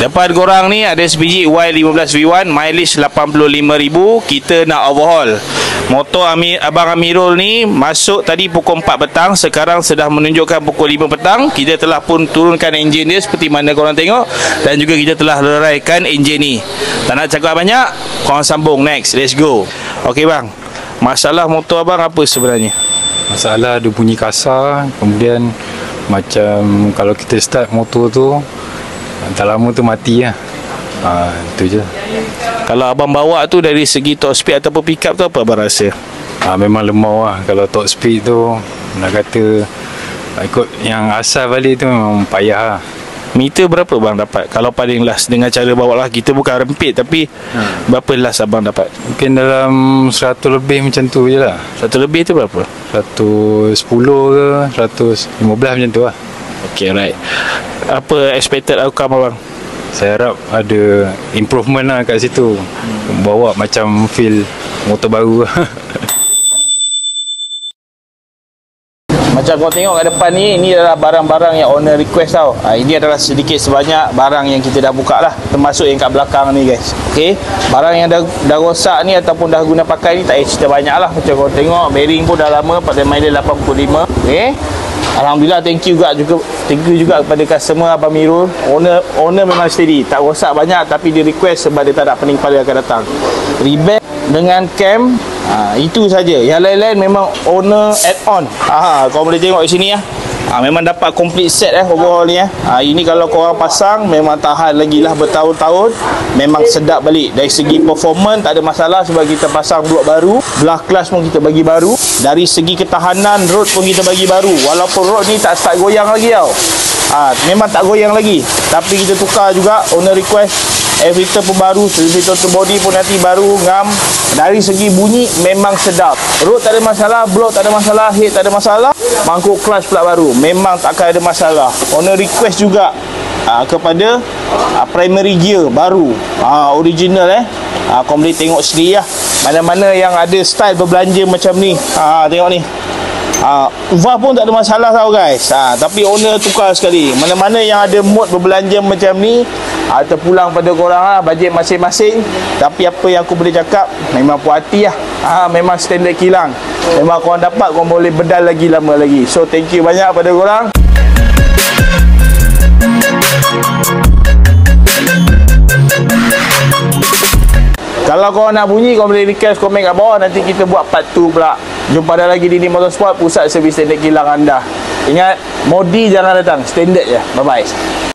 Depan korang ni ada sebiji Y15 V1, mileage 85,000. Kita nak overhaul motor Abang Amirul ni. Masuk tadi pukul 4 petang, sekarang sudah menunjukkan pukul 5 petang. Kita telah pun turunkan enjin dia seperti mana korang tengok, dan juga kita telah leraikan enjin ni. Tak nak cakap banyak, korang sambung next. Let's go. Okey bang, masalah motor abang apa sebenarnya? Masalah dia bunyi kasar. Kemudian macam kalau kita start motor tu, tak lama tu mati lah. Itu je. Kalau abang bawa tu dari segi top speed ataupun pick up tu, apa abang rasa? Memang lemau lah. Kalau top speed tu, nak kata ikut yang asal balik tu memang payah lah. Meter berapa bang dapat? Kalau paling last dengan cara bawa lah, kita bukan rempit, tapi berapa last abang dapat? Mungkin dalam 100 lebih macam tu je lah. 100 lebih tu berapa? 110 ke 115 macam tu lah. Okay, right. Apa expected outcome abang? Saya harap ada improvement lah kat situ. Bawa macam feel motor baru. Macam kau tengok kat depan ni, ini adalah barang-barang yang owner request tau. Ini adalah sedikit sebanyak barang yang kita dah buka lah, termasuk yang kat belakang ni guys. Okay, barang yang dah rosak ni ataupun dah guna pakai ni tak payah cerita banyak lah. Macam kau tengok, bearing pun dah lama pada mileage 85. Okay, alhamdulillah, thank you juga kepada customer Abang Amirul. Owner memang steady, tak rosak banyak, tapi dia request sebab dia tak ada pening kepala akan datang. Rebag dengan cam, itu saja. Yang lain-lain memang owner add on. Kau boleh tengok di sini ya. Memang dapat complete set overall ni ya. Ini kalau korang pasang memang tahan lagi lah bertahun-tahun. Memang sedap balik. Dari segi performance tak ada masalah sebab kita pasang blok baru. Belah kelas pun kita bagi baru. Dari segi ketahanan road pun kita bagi baru. Walaupun road ni tak start goyang lagi tau. Memang tak goyang lagi, tapi kita tukar juga. Owner request filter pun baru, filter body pun nanti baru, ngam. Dari segi bunyi memang sedap. Road tak ada masalah, block tak ada masalah, head tak ada masalah, mangkuk clutch pula baru, memang tak akan ada masalah. Owner request juga kepada primary gear baru, original kau boleh tengok sendiri lah. Mana-mana yang ada style berbelanja macam ni, tengok ni. VAF pun tak ada masalah tau guys. Tapi owner tukar sekali. Mana-mana yang ada mode berbelanja macam ni, terpulang pada korang lah, bajet masing-masing. Tapi apa yang aku boleh cakap, memang puas hati lah. Memang standard kilang. Memang korang dapat, korang boleh bedal lagi lama lagi. So thank you banyak pada korang. Kalau korang nak bunyi, korang boleh request komen kat bawah. Nanti kita buat part 2 pula. Jumpa dah lagi di Dini Motorsport, pusat servis standard kilang anda. Ingat, modi jangan datang, standard je. Bye-bye.